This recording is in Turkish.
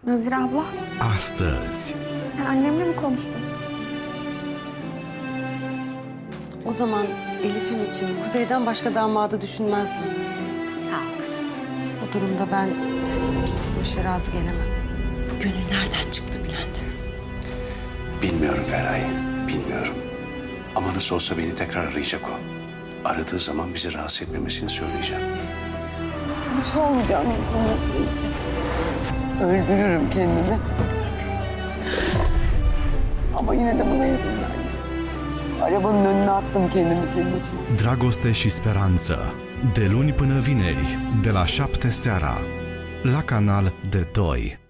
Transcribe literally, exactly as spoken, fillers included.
Nazire abla, Astăzi, sen annemle mi konuştun? O zaman Elif'im için Kuzey'den başka damadı düşünmezdim. Sağ ol kızım. Bu durumda ben bu işe razı gelemem. Bu gönül nereden çıktı Bülent? Bilmiyorum Feraye, bilmiyorum. Ama nasıl olsa beni tekrar arayacak o. Aradığı zaman bizi rahatsız etmemesini söyleyeceğim. Bir şey olmayacağını mı sanıyorsun? Öldürürüm kendimi. Ama yine de buna izin verdim. Arabanın önüne attım kendimi senin için. Dragoste și speranță. De luni până vineri, de la șapte seara, la Canal D doi.